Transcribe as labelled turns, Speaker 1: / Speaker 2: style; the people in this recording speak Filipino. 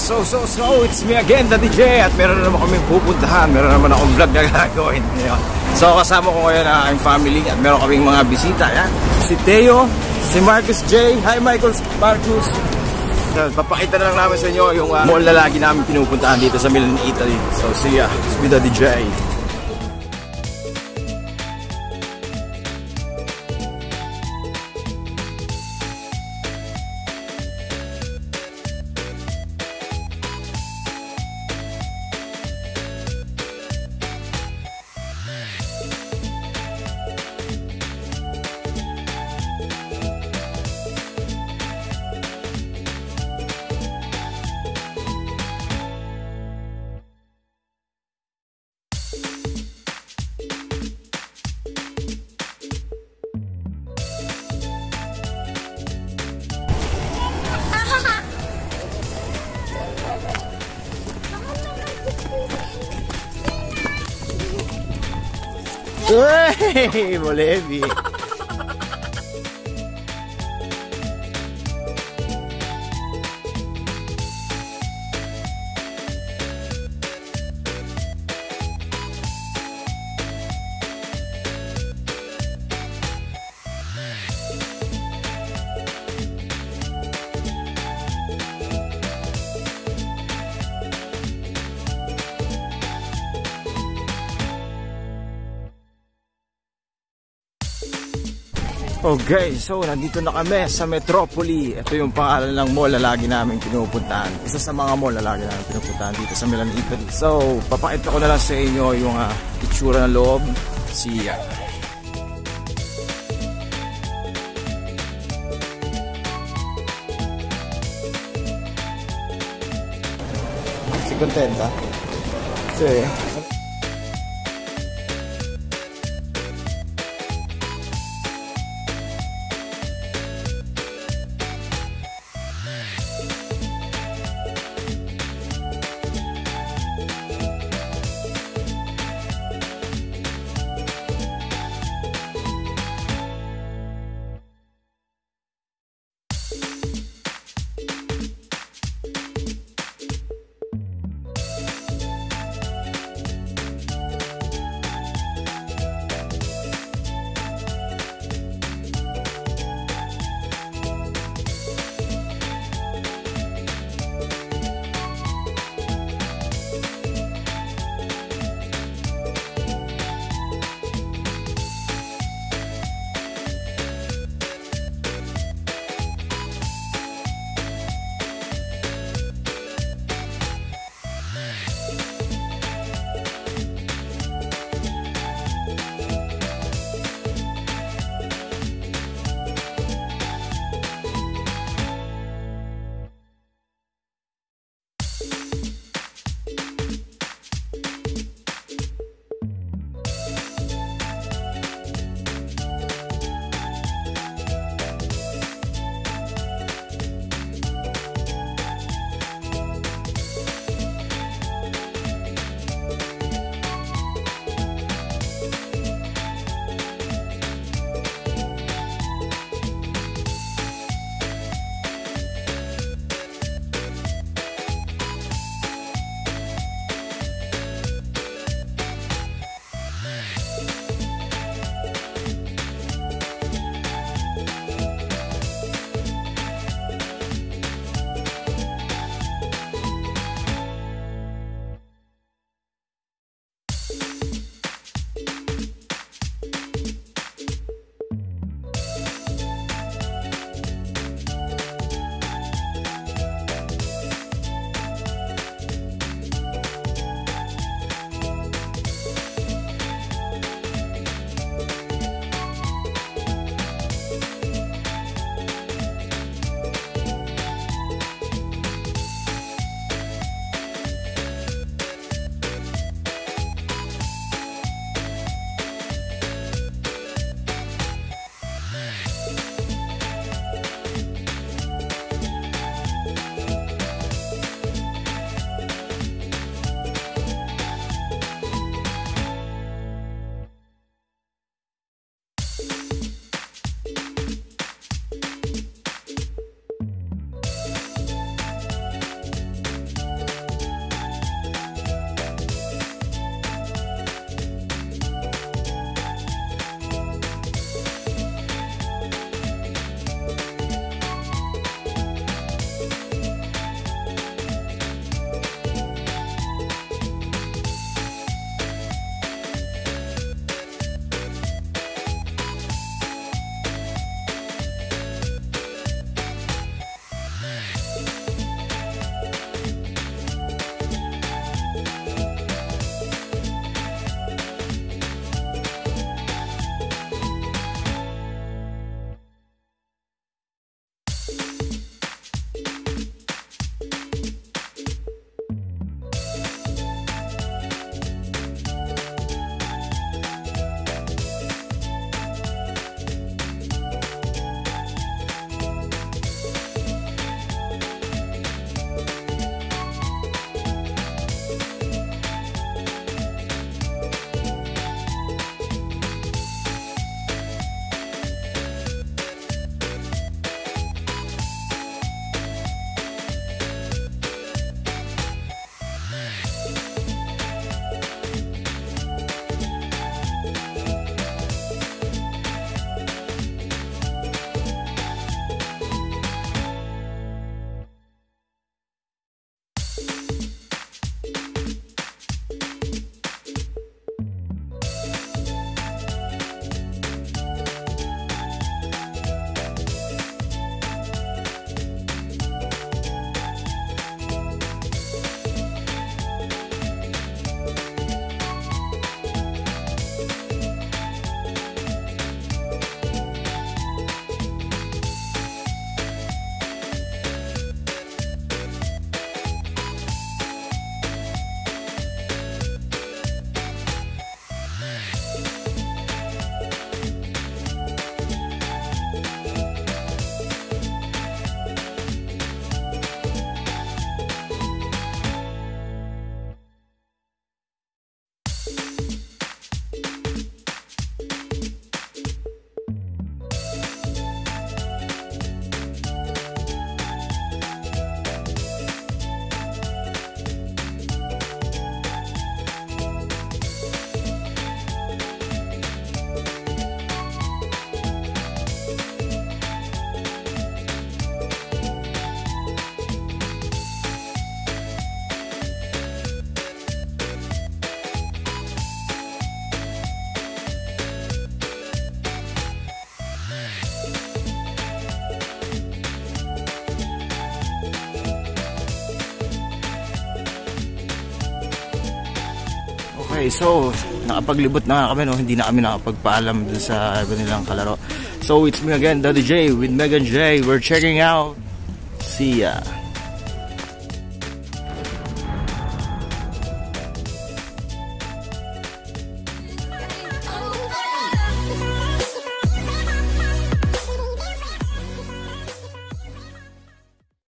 Speaker 1: It's me again, the DJ. At meron na naman kaming pupuntahan. Meron naman akong vlog na gagawin ngayon. So kasama ko ngayon ang aking family. At meron kaming mga bisita. Yan. Si Theo, si Marcus J. Hi Michael, Marcus. Papakita na lang namin sa inyo yung mall na lagi namin pinupuntahan dito sa Milan, Italy. So see ya, it's with the DJ. Hey, volevi. Okay, so nandito na kami sa Metropoli. Ito yung pangalan ng mall na lagi namin pinupuntahan. Isa sa mga mall na lagi namin pinupuntahan dito sa Milan, Italy. So, papakita ko na lang sa inyo yung itsura ng loob. Siya. Si contenta? Sì. Okay, so nakapaglibot na kami, no? Hindi na kami nakapagpaalam dun sa iba nilang kalaro. So it's me again, Daddy J with Megan J. We're checking out. See ya.